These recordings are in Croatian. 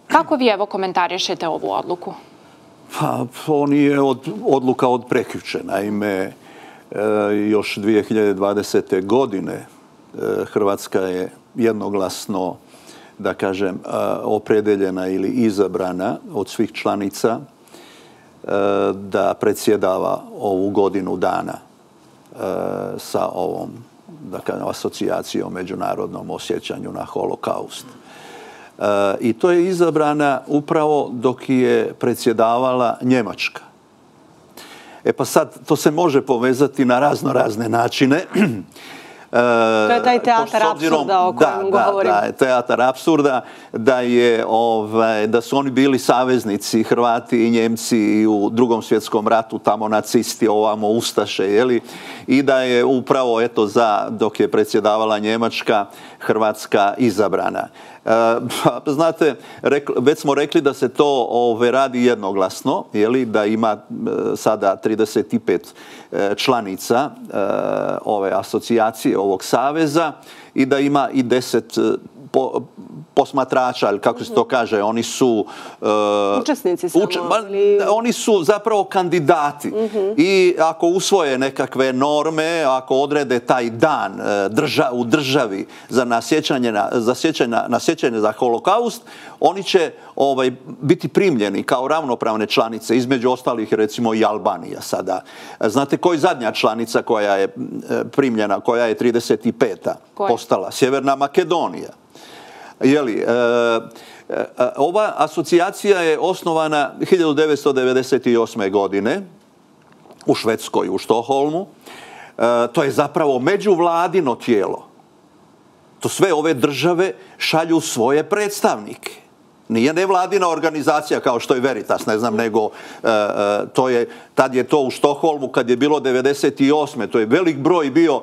Kako vi evo komentarišete ovu odluku? Pa, on je odluka od prekjuče. Naime, još 2020. godine Hrvatska je jednoglasno, da kažem, opredeljena ili izabrana od svih članica da predsjedava ovu godinu dana sa ovom, da kažem, asocijacijom međunarodnom osjećanju na holokaust. I to je izabrana upravo dok je predsjedavala Njemačka. E pa sad, to se može povezati na razne načine. To je taj teatar apsurda o kojem govorim. Da, teatar apsurda, da su oni bili saveznici, Hrvati i Njemci i u Drugom svjetskom ratu, tamo nacisti, ovamo ustaše, i da je upravo, dok je predsjedavala Njemačka, Hrvatska izabrana. Znate, već smo rekli da se to radi jednoglasno, da ima sada 35 članica ove asocijacije, ovog saveza, i da ima i 10 posmatrača, ili kako se to kaže, oni su... Učesnici samo? Oni su zapravo kandidati. I ako usvoje nekakve norme, ako odrede taj dan u državi za sjećanje za holokaust, oni će biti primljeni kao ravnopravne članice, između ostalih recimo i Albanija sada. Znate koja je zadnja članica koja je primljena, koja je 35. postala? Sjeverna Makedonija. Ova asocijacija je osnovana 1998. godine u Švedskoj, u Štokholmu. To je zapravo međuvladino tijelo. To sve ove države šalju svoje predstavnike. Nije nevladina organizacija kao što je Veritas, ne znam, nego tad je to u Štokholmu, kad je bilo 98. To je velik broj bio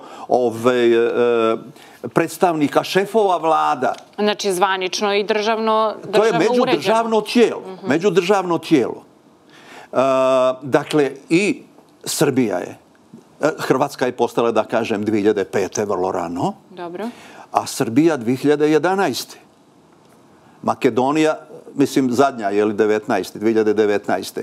predstavnika šefova vlada. Znači zvanično i državno uređeno. To je međudržavno tijelo. Dakle, i Srbija je. Hrvatska je postala, da kažem, 2005. vrlo rano. Dobro. A Srbija 2011. Makedonija, mislim, zadnja, 2019.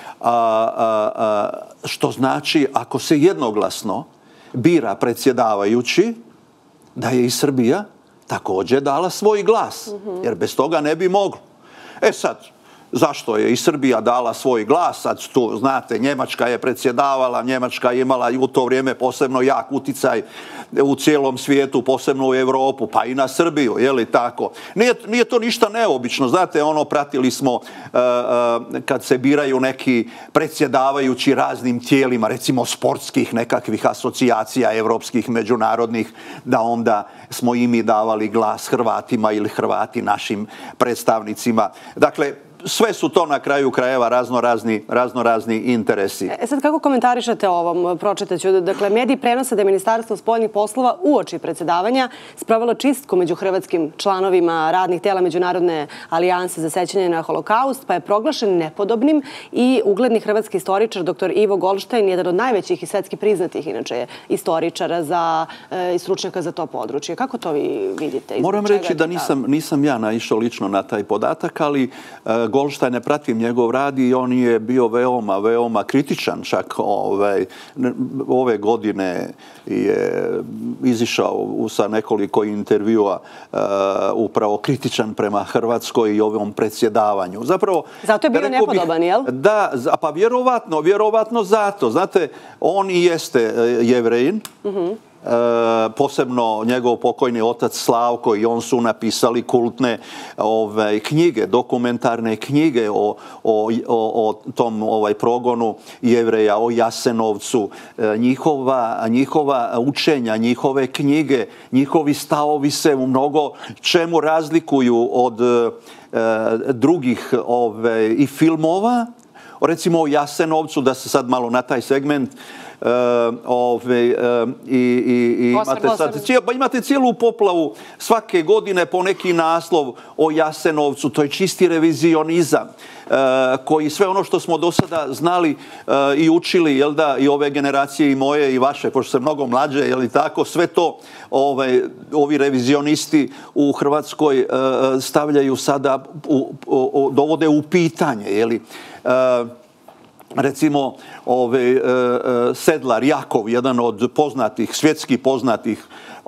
Što znači, ako se jednoglasno bira predsjedavajući, da je i Srbija također dala svoj glas, jer bez toga ne bi moglo. E sad, zašto je i Srbija dala svoj glas? Sad tu, znate, Njemačka je predsjedavala, Njemačka je imala i u to vrijeme posebno jak uticaj u cijelom svijetu, posebno u Europu, pa i na Srbiju, tako? Nije to ništa neobično. Znate, pratili smo kad se biraju neki predsjedavajući raznim tijelima, recimo sportskih nekakvih asocijacija, evropskih, međunarodnih, da onda smo i mi davali glas Hrvatima ili Hrvati našim predstavnicima. Dakle, sve su to na kraju krajeva raznorazni interesi. Sad kako komentarišete ovom? Pročitat ću. Dakle, mediji prenose da je Ministarstvo spoljnih poslova uoči predsjedavanja sprovelo čistku među hrvatskim članovima radnih tela Međunarodne alijanse za sećanje na holokaust, pa je proglašen nepodobnim i ugledni hrvatski istoričar dr. Ivo Goldštajn, jedan od najvećih i svetski priznatih, inače, istoričara i stručnjaka za to područje. Kako to vi vidite? Moram reći da nisam ja naišao lično na taj podatak, ali Goldštajn, ne pratim njegov rad i on je bio veoma kritičan, čak ove godine je izišao sa nekoliko intervjua upravo kritičan prema Hrvatskoj i ovom predsjedavanju. Zapravo, zato je bio nepodoban, jel? Da, pa vjerovatno zato. Znate, on i jeste Jevrejin, posebno njegov pokojni otac Slavko i on su napisali kultne knjige, dokumentarne knjige o tom progonu Jevreja, o Jasenovcu. Njihova učenja, njihove knjige, njihovi stavovi se u mnogo čemu razlikuju od drugih i filmova. Recimo o Jasenovcu, da se sad malo na taj segment imate cijelu poplavu svake godine po neki naslov o Jasenovcu. To je čisti revizionizam koji sve ono što smo do sada znali i učili, jel da, i ove generacije i moje i vaše, pošto se mnogo mlađe, jel i tako, sve to ovi revizionisti u Hrvatskoj stavljaju sada, dovode u pitanje, jeli. Recimo, Sedlar Jakov, jedan od poznatih, svjetski poznatih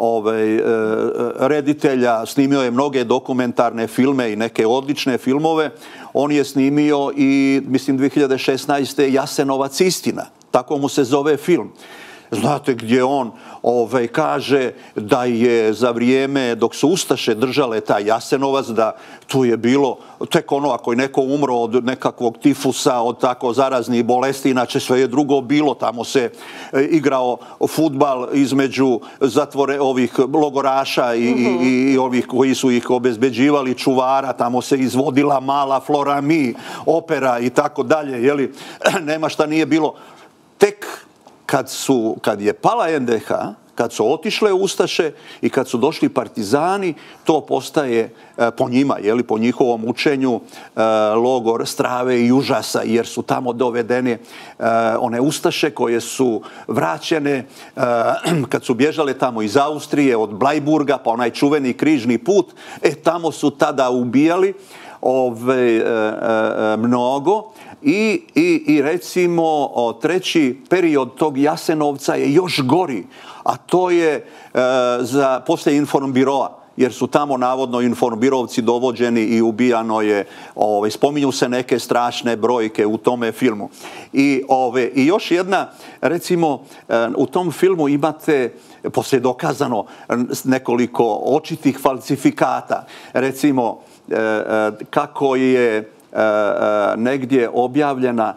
reditelja, snimio je mnoge dokumentarne filme i neke odlične filmove. On je snimio i, mislim, 2016. Jasenovac istina. Tako mu se zove film. Znate, gdje on kaže da je za vrijeme dok su ustaše držale taj Jasenovac, da tu je bilo tek ono ako je neko umro od nekakvog tifusa, od tako zaraznih bolesti, inače sve je drugo bilo. Tamo se igrao fudbal između ovih logoraša i ovih koji su ih obezbeđivali, čuvara. Tamo se izvodila mala Florami, opera i tako dalje. Jeli, nema šta nije bilo. Tek kad je pala NDH, kad su otišle ustaše i kad su došli partizani, to postaje po njima, jeli, po njihovom učenju, logor strave i užasa, jer su tamo dovedene one ustaše koje su vraćene kad su bježale tamo iz Austrije, od Blajburga, pa onaj čuveni križni put, tamo su tada ubijali mnogo. I recimo treći period tog Jasenovca je još gori, a to je poslije Informbiroa, jer su tamo navodno informbirovci dovođeni i ubijano je, spominju se neke strašne brojke u tome filmu. I još jedna, recimo, u tom filmu imate, poslije dokazano, nekoliko očitih falsifikata. Recimo, kako je negdje objavljena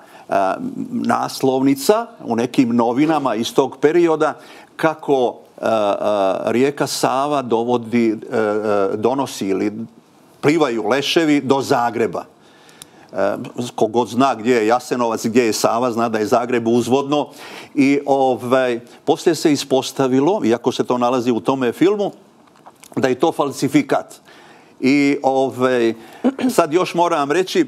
naslovnica u nekim novinama iz tog perioda kako rijeka Sava donosi ili plivaju leševi do Zagreba. Kogod zna gdje je Jasenovac, gdje je Sava, zna da je Zagreb uzvodno. I poslije se ispostavilo, iako se to nalazi u tome filmu, da je to falsifikat. I sad još moram reći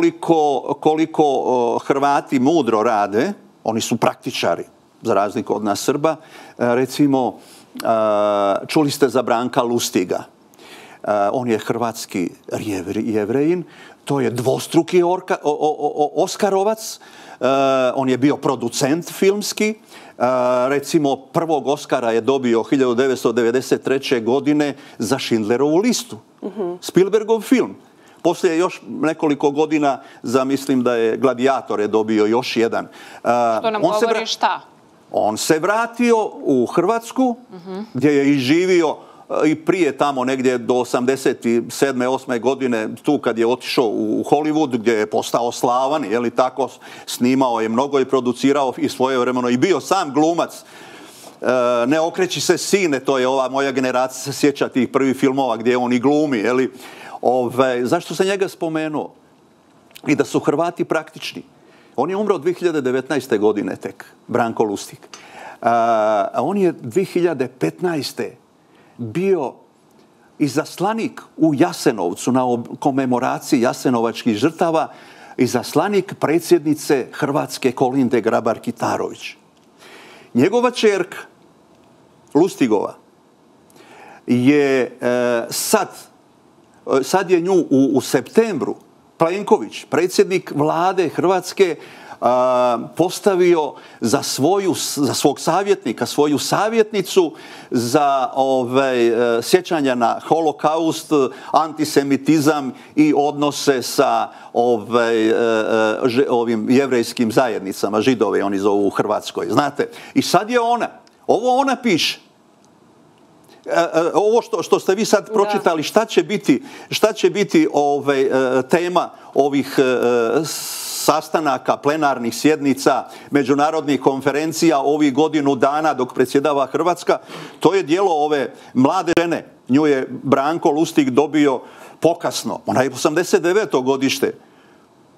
koliko Hrvati mudro rade, oni su praktičari, za razliku od nas Srba. Recimo, čuli ste za Branka Lustiga. On je hrvatski Jevrejin, to je dvostruki Oskarovac, on je bio producent filmski. Recimo, prvog Oskara je dobio 1993. godine za Schindlerovu listu. Spielbergov film. Poslije još nekoliko godina mislim da je Gladiator je dobio još jedan. Što nam govori šta? On se vratio u Hrvatsku, gdje je i živio i prije tamo negdje do 87. 8. godine, tu kad je otišao u Hollywood, gdje je postao slavan, je li tako, snimao je mnogo i producirao i svojevremeno i bio sam glumac. Ne okreći se sine, to je ova moja generacija se sjeća tih prvih filmova gdje on i glumi, je li. Zašto se njega spomenuo? I da su Hrvati praktični. On je umro 2019. godine tek, Branko Lustig. On je 2015. bio izaslanik u Jasenovcu na komemoraciji jasenovačkih žrtava, izaslanik predsjednice Hrvatske Kolinde Grabar-Kitarović. Njegova ćerka, Lustigova, je sad je nju u septembru Plenković, predsjednik vlade Hrvatske, postavio za svog savjetnika, svoju savjetnicu za sjećanja na holokaust, antisemitizam i odnose sa ovim jevrejskim zajednicama, Židove oni zovu u Hrvatskoj. Znate, i sad je ona piše. Ovo što ste vi sad pročitali, šta će biti tema ovih sastanaka, plenarnih sjednica, međunarodnih konferencija ovih godinu dana dok predsjedava Hrvatska, to je djelo ove mlade žene. Nju je Branko Lustig dobio pokasno. Ona je 89. godište.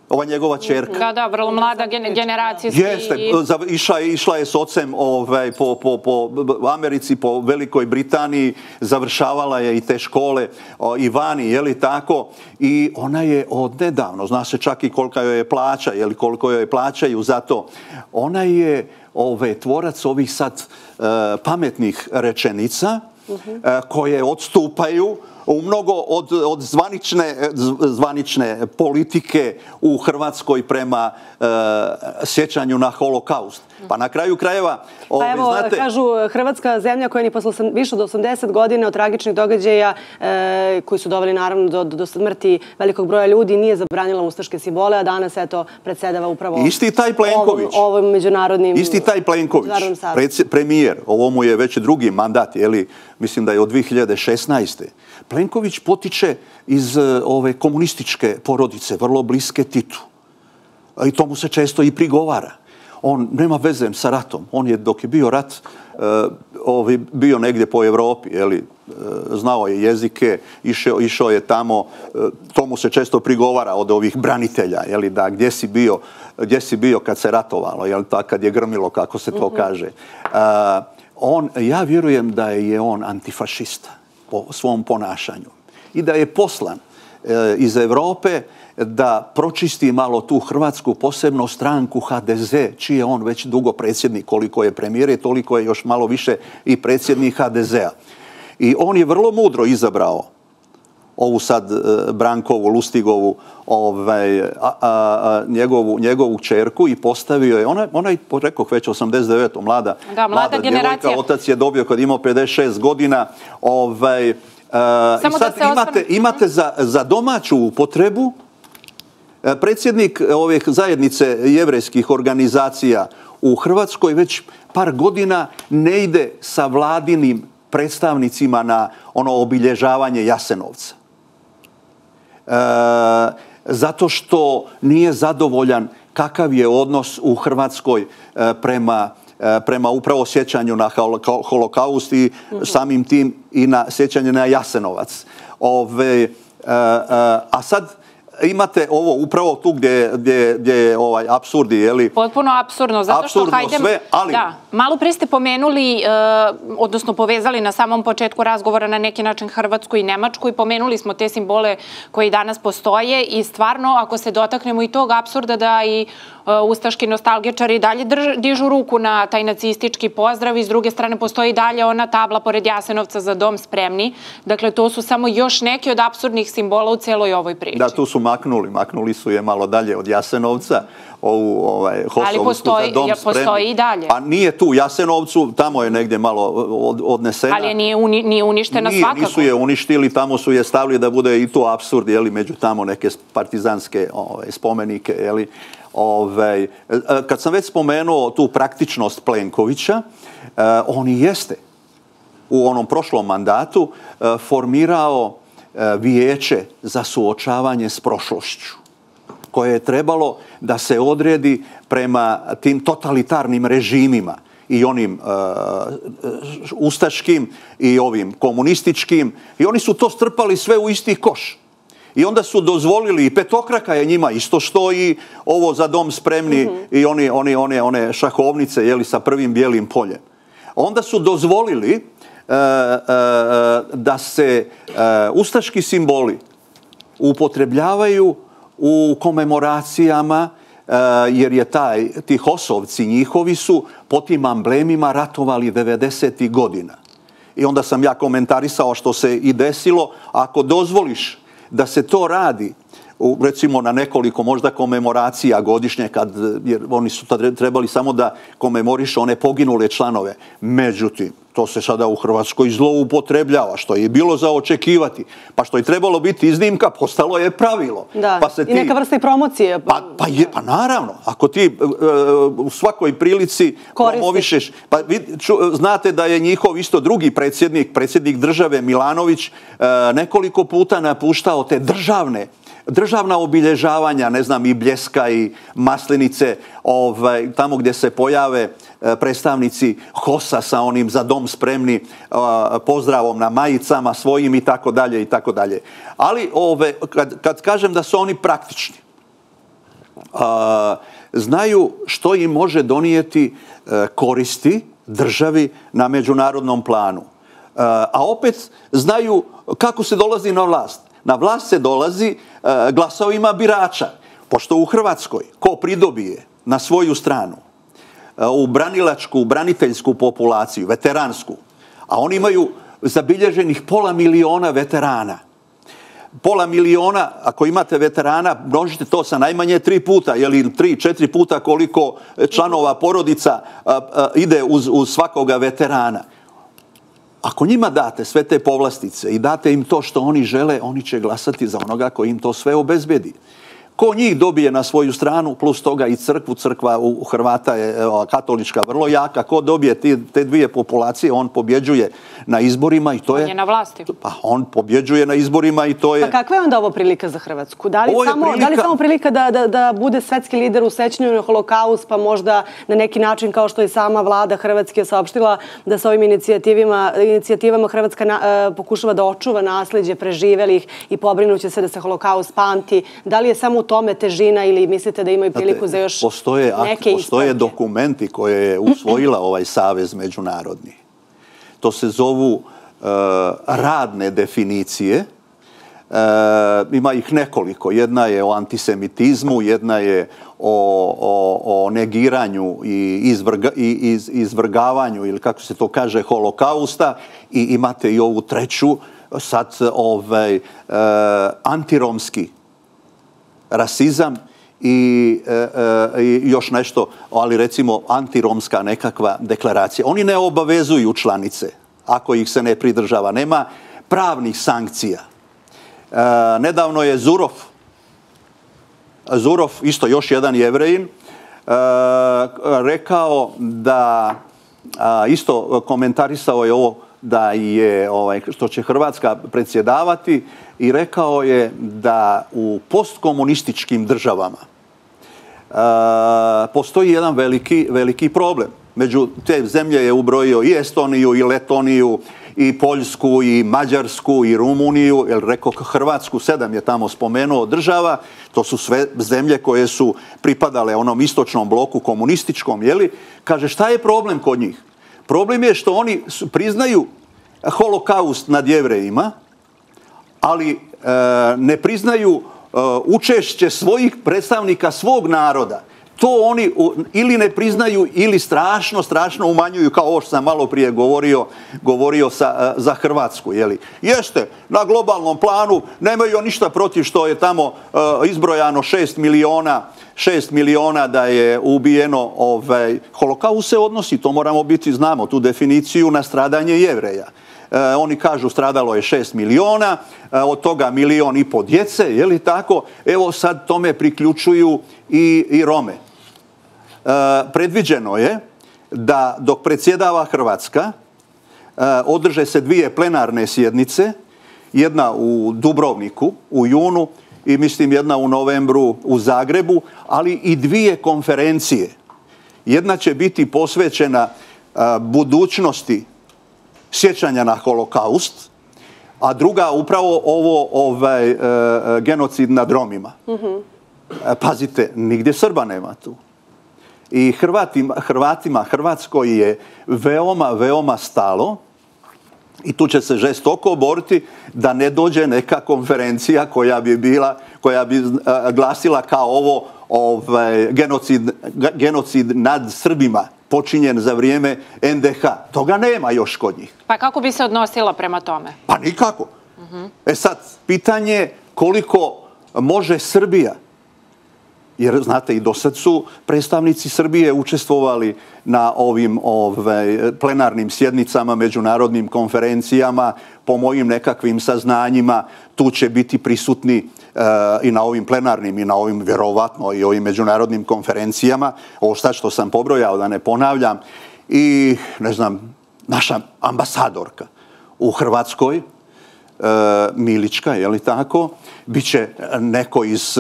ova njegova ćerka. Da, vrlo mlada generacijski. Jeste, išla je s ocem po Americi, po Velikoj Britaniji, završavala je i te škole i vani, je li tako? I ona je odnedavno, zna se čak i kolika joj je plaća, je li koliko joj plaćaju za to. Ona je tvorac ovih sad pametnih rečenica koje odstupaju u mnogo od zvanične politike u Hrvatskoj prema sjećanju na holokaust. Pa na kraju krajeva... Pa evo, kažu, Hrvatska zemlja koja ni posle više od 80 godina od tragičnih događaja koji su doveli naravno do smrti velikog broja ljudi nije zabranila ustaške simbole, a danas eto predsjedava upravo ovim međunarodnim... Isti taj Plenković, premijer, ovo mu je već drugi mandat, mislim da je od 2016. Plenković potiče iz ove komunističke porodice, vrlo bliske Titu. I to mu se često i prigovara. On nema veze sa ratom. On je, dok je bio rat, bio negdje po Evropi, znao je jezike, išao je tamo, to mu se često prigovara od ovih branitelja, da gdje si bio kad se ratovalo, kad je grmilo, kako se to kaže. Ja vjerujem da je on antifašista po svom ponašanju i da je poslan iz Europe da pročisti malo tu Hrvatsku, posebno stranku HDZ, čiji je on već dugo predsjednik, koliko je premijer, toliko je još malo više i predsjednik HDZ-a. I on je vrlo mudro izabrao ovu sad Brankovu, Lustigovu, njegovu čerku i postavio je, ona je, rekoh, već 89. mlada djevojka, otac je dobio kad imao 56 godina. I sad imate za domaću upotrebu predsjednik ovih zajednice jevrejskih organizacija u Hrvatskoj već par godina ne ide sa vladinim predstavnicima na ono obilježavanje Jasenovca. Zato što nije zadovoljan kakav je odnos u Hrvatskoj prema upravo sjećanju na holokaust i samim tim i na sjećanje na Jasenovac. A sad imate ovo upravo tu gdje je apsurdi, potpuno apsurdno, zato što malo prije ste pomenuli, odnosno povezali na samom početku razgovora na neki način Hrvatsku i Nemačku i pomenuli smo te simbole koji danas postoje i stvarno ako se dotaknemo i tog apsurda da i ustaški nostalgičari dalje dižu ruku na taj nacistički pozdrav i s druge strane postoji dalje ona tabla pored Jasenovca za dom spremni. Dakle, to su samo još neki od apsurdnih simbola u celoj ovoj priči. Da, tu su maknuli su je malo dalje od Jasenovca, ovu Hosovsku za dom spremni. Postoji i dalje. Pa nije tu u Jasenovcu, tamo je negdje malo odnesena. Ali nije uništena svakako. Nisu je uništili, tamo su je stavili da bude i to apsurd, među tamo neke partizanske spomenike, Kad sam već spomenuo tu praktičnost Plenkovića, on i jeste u onom prošlom mandatu formirao vijeće za suočavanje s prošlošću, koje je trebalo da se odredi prema tim totalitarnim režimima i onim ustaškim i ovim komunističkim, i oni su to strpali sve u isti koš. I onda su dozvolili, i petokraka je njima isto što i ovo za dom spremni i one šahovnice sa prvim bijelim poljem. Onda su dozvolili da se ustaški simboli upotrebljavaju u komemoracijama, jer je ti Hosovci njihovi su po tim amblemima ratovali 90. godina. I onda sam ja komentarisao što se i desilo, ako dozvoliš da se to radi, recimo na nekoliko možda komemoracija godišnje, jer oni su trebali samo da komemorišu one poginule članove. Međutim, to se sada u Hrvatskoj zloupotrebljava, što je bilo za očekivati. Pa što je trebalo biti iznimka, postalo je pravilo. Da, i neka vrsta i promocije. Pa naravno, ako ti u svakoj prilici promovišeš. Pa znate da je njihov isto drugi predsjednik države Milanović, nekoliko puta napuštao te državna obilježavanja, ne znam, i Bljeska i Maslenice, tamo gdje se pojave predstavnici HOS-a sa onim za dom spremni pozdravom na majicama svojim i tako dalje i tako dalje. Ali kad kažem da su oni praktični, znaju što im može donijeti koristi državi na međunarodnom planu. A opet znaju kako se dolazi na vlast. Na vlast se dolazi glasovima birača. Pošto u Hrvatskoj ko pridobije na svoju stranu u branilačku, braniteljsku populaciju, veteransku, a oni imaju zabilježenih 500 000 veterana. 500 000, ako imate veterana, množite to sa najmanje 3 puta, ili 3-4 puta koliko članova porodica ide uz svakoga veterana. Ako njima date sve te povlastice i date im to što oni žele, oni će glasati za onoga koji im to sve obezbedi. Ko njih dobije na svoju stranu, plus toga i crkvu, crkva u Hrvata je katolička vrlo jaka, ko dobije te dvije populacije, on pobjeđuje na izborima i to je... On je na vlasti. Pa on pobjeđuje na izborima i to je... Pa kakva je onda ovo prilika za Hrvatsku? Da li samo prilika da bude svetski lider u sećanju na Holokaust, pa možda na neki način, kao što je sama vlada Hrvatske saopštila, da sa ovim inicijativama Hrvatska pokušava da očuva nasleđe preživelih i pobrinuće se da se Holokaust pamti? Da li je samo u tome težina ili mislite da imaju priliku za još neke ispravke? Postoje dokumenti koje je usvojila ovaj savez međunarodni. To se zovu radne definicije. Ima ih nekoliko. Jedna je o antisemitizmu, jedna je o negiranju i izvrgavanju, ili kako se to kaže, holokausta, i imate i ovu treću, sad antiromski rasizam i još nešto, ali recimo antiromska nekakva deklaracija. Oni ne obavezuju članice ako ih se ne pridržava. Nema pravnih sankcija. Nedavno je Zurov, isto još jedan Jevrejin, rekao da, isto komentarisao je ovo, da je, što će Hrvatska predsjedavati, i rekao je da u postkomunističkim državama postoji jedan veliki problem. Među te zemlje je ubrojio i Estoniju, i Letoniju, i Poljsku, i Mađarsku, i Rumuniju, jer rekao Hrvatsku, 7 je tamo spomenuo država, to su sve zemlje koje su pripadale onom istočnom bloku komunističkom, jeli? Kaže, šta je problem kod njih? Problem je što oni priznaju holokaust nad Jevrejima, ali ne priznaju učešće svojih predstavnika svog naroda. To oni ili ne priznaju ili strašno umanjuju, kao ovo što sam malo prije govorio za Hrvatsku. Jeste, na globalnom planu nemaju ništa protiv što je tamo izbrojano 6 miliona da je ubijeno. Holokaust se odnosi, to moramo biti, znamo tu definiciju, na stradanje Jevreja. Oni kažu stradalo je 6 miliona, od toga 1,5 miliona djece, je li tako? Evo sad tome priključuju i Rome. Predviđeno je da dok predsjedava Hrvatska održe se 2 plenarne sjednice, jedna u Dubrovniku u junu i mislim jedna u novembru u Zagrebu, ali i 2 konferencije. Jedna će biti posvećena budućnosti sjećanja na holokaust, a druga upravo ovo genocid nad Romima. Pazite, nigdje Srba nema tu. I Hrvatima, Hrvatskoj je veoma stalo, i tu će se žestoko boriti da ne dođe neka konferencija koja bi glasila kao ovo genocid nad Srbima počinjen za vrijeme NDH. Toga nema još kod njih. Pa kako bi se odnosila prema tome? Pa nikako. Sad, pitanje je koliko može Srbija, jer znate i do sad su predstavnici Srbije učestvovali na ovim plenarnim sjednicama, međunarodnim konferencijama, po mojim nekakvim saznanjima, tu će biti prisutni i na ovim plenarnim i na ovim vjerovatno i ovim međunarodnim konferencijama. Ovo sad što sam pobrojao, da ne ponavljam, i ne znam, naša ambasadorka u Hrvatskoj, Milička, je li tako, bit će neko iz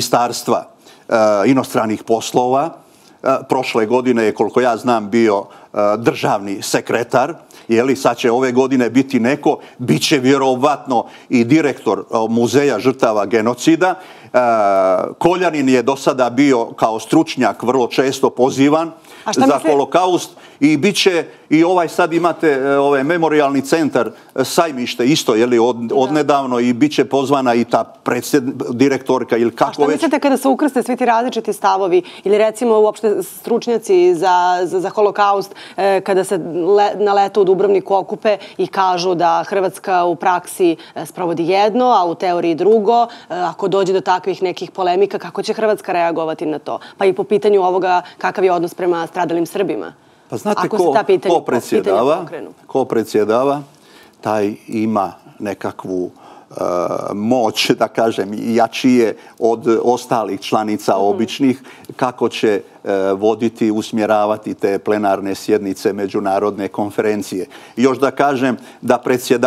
Ministarstva inostranih poslova. Prošle godine je, koliko ja znam, bio državni sekretar, sad će ove godine biti neko, bit će vjerovatno i direktor Muzeja žrtava genocida. Koljanin je do sada bio kao stručnjak vrlo često pozivan za holokaust i bit će i sad imate memorialni centar Sajmište isto odnedavno i bit će pozvana i ta direktorka ili kako već. A šta mislite kada se ukrste svi ti različiti stavovi ili recimo uopšte stručnjaci za holokaust kada se na letu u Dubrovniku okupe i kažu da Hrvatska u praksi sprovodi jedno, a u teoriji drugo, ako dođe do takvih nekih polemika, kako će Hrvatska reagovati na to? Pa i po pitanju ovoga kakav je odnos prema stradalim Srbima. Pa znate ko predsjedava, taj ima nekakvu moć, da kažem, jačije od ostalih članica običnih, kako će voditi, usmjeravati te plenarne sjednice međunarodne konferencije. Još da kažem da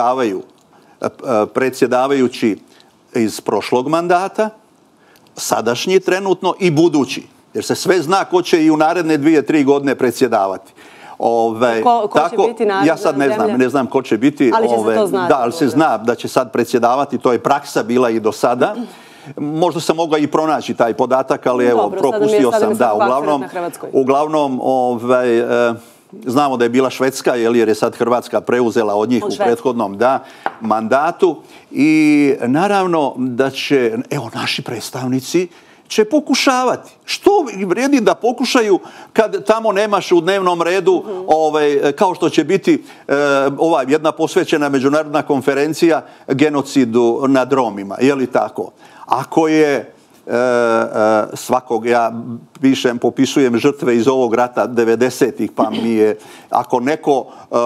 predsjedavajući iz prošlog mandata, sadašnji trenutno i budući. Jer se sve zna ko će i u naredne 2-3 godine predsjedavati. Ko će biti naredna? Ja sad ne znam ko će biti. Ali će se to znati. Da, ali se zna da će sad predsjedavati, to je praksa bila i do sada. Možda sam mogao i pronaći taj podatak, ali evo, propustio sam. Da, uglavnom, znamo da je bila Švedska, jer je sad Hrvatska preuzela od njih u prethodnom mandatu. I naravno da će, evo, naši predstavnici će pokušavati. Što vrijedi da pokušaju kad tamo nemaš u dnevnom redu, kao što će biti jedna posvećena međunarodna konferencija genocidu nad Romima. Je li tako? Ako je svakog, ja popisujem žrtve iz ovog rata 90-ih, pa mi je, ako neko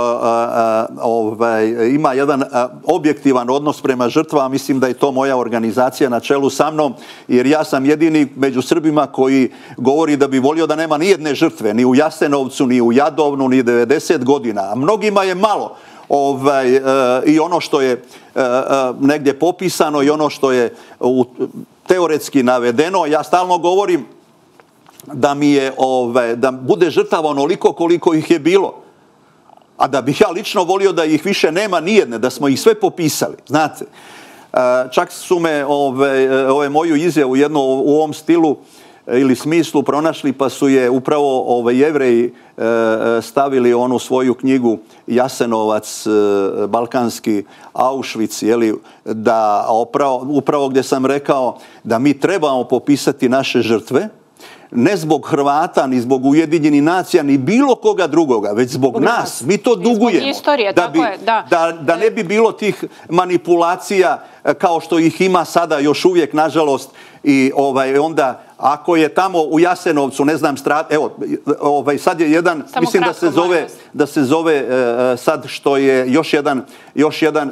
ima jedan objektivan odnos prema žrtvama, mislim da je to moja organizacija na čelu sa mnom, jer ja sam jedini među Srbima koji govori da bi volio da nema nijedne žrtve, ni u Jasenovcu, ni u Jadovnu, ni 90 godina. A mnogima je malo. I ono što je negdje popisano i ono što je teoretski navedeno, ja stalno govorim da mi je, da bude žrtava onoliko koliko ih je bilo. A da bih ja lično volio da ih više nema nijedne, da smo ih sve popisali. Znate, čak su me ove moju izjavu u ovom stilu ili smislu pronašli, pa su je upravo Jevreji stavili onu svoju knjigu Jasenovac, balkanski Auschwitz, da upravo gdje sam rekao da mi trebamo popisati naše žrtve, ne zbog Hrvata, ni zbog Ujedinjenih nacija, ni bilo koga drugoga, već zbog nas. Mi to dugujemo. Da ne bi bilo tih manipulacija kao što ih ima sada još uvijek, nažalost, i onda ako je tamo u Jasenovcu, ne znam, sad je jedan, mislim da se zove sad što je još jedan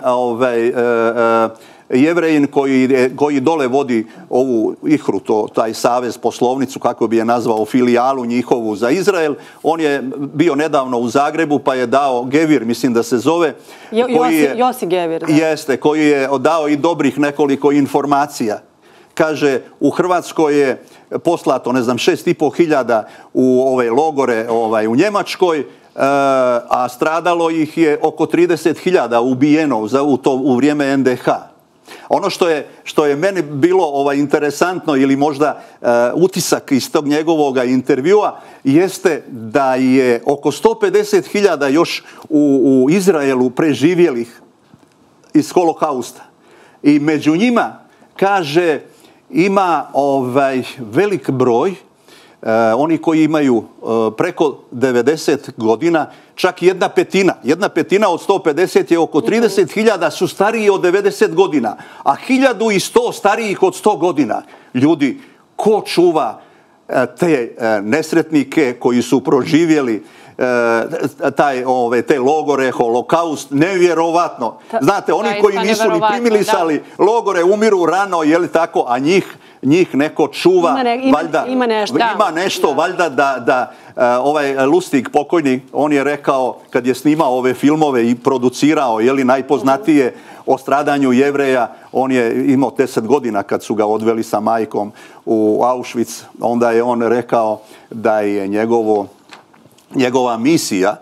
Jevrejin koji dole vodi ovu IHRU, taj savez, poslovnicu, kako bi je nazvao, filijalu njihovu za Izrael. On je bio nedavno u Zagrebu pa je dao Gevir, mislim da se zove. Josi Gevir. Jeste, koji je dao i dobrih nekoliko informacija. Kaže, u Hrvatskoj je poslato, 6.500 u ove logore u Njemačkoj, a stradalo ih je oko 30.000 ubijeno u vrijeme NDH. Ono što je meni bilo interesantno ili možda utisak iz tog njegovog intervjua jeste da je oko 150.000 još u Izraelu preživjelih iz holokausta. I među njima, kaže, ima velik broj, oni koji imaju preko 90 godina, čak jedna petina od 150 je oko 30.000 su stariji od 90 godina, a 1100 starijih od 100 godina. Ljudi, ko čuva te nesretnike koji su proživjeli te logore, holokaust, nevjerovatno. Znate, oni koji nisu ni primilisali logore umiru rano, je li tako, a njih neko čuva, valjda ima nešto, valjda da ovaj Lustig pokojni, on je rekao kad je snimao ove filmove i producirao, je li, najpoznatije o stradanju Jevreja, on je imao 10 godina kad su ga odveli sa majkom u Auschwitz, onda je on rekao da je njegovo njegova misija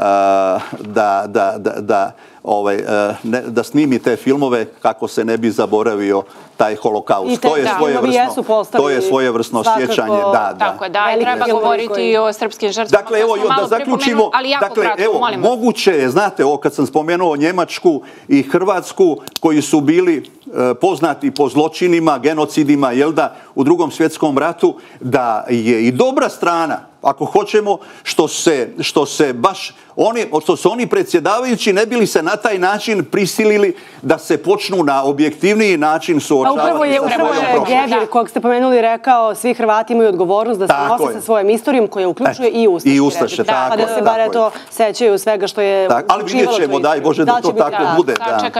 da snimi te filmove kako se ne bi zaboravio taj holokaust. To je svojevrsno sjećanje. Tako je, da, i treba govoriti o srpskim žrtvama. Dakle, evo, da zaključimo, moguće je, znate, ovo kad sam spomenuo Njemačku i Hrvatsku, koji su bili poznati po zločinima, genocidima, jel da, u Drugom svjetskom ratu, da je i dobra strana, ako hoćemo, što su oni predsjedavajući ne bili se na taj način prisilili da se počnu na objektivniji način suočavati sa svojom prošlošću. Upravo je Gebel, kojeg ste pomenuli, rekao svi Hrvati imaju odgovornost da se nose sa svojom istorijom koja uključuje i ustaški režim. Pa da se bar sećaju svega što je učinilo to. Ali vidjet ćemo, daj Bože, da to tako bude.